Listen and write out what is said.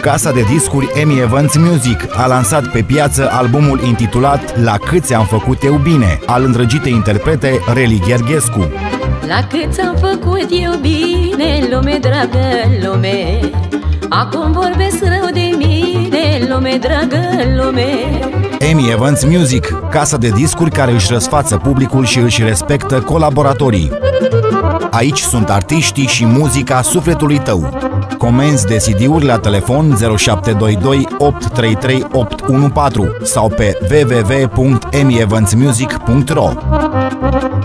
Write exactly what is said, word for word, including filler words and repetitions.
Casa de discuri Emi Evans Music a lansat pe piață albumul intitulat La câți am făcut eu bine, al îndrăgitei interprete Reli Gherghescu. La câți am făcut eu bine, lume dragă, lume, acum vorbesc rău de mine, lume dragă, lume. Emi Evans Music, casa de discuri care își răsfață publicul și își respectă colaboratorii. Aici sunt artiștii și muzica sufletului tău. Comenzi de C D-uri la telefon zero șapte doi doi opt trei trei opt unu patru sau pe w w w punct emi evans music punct ro.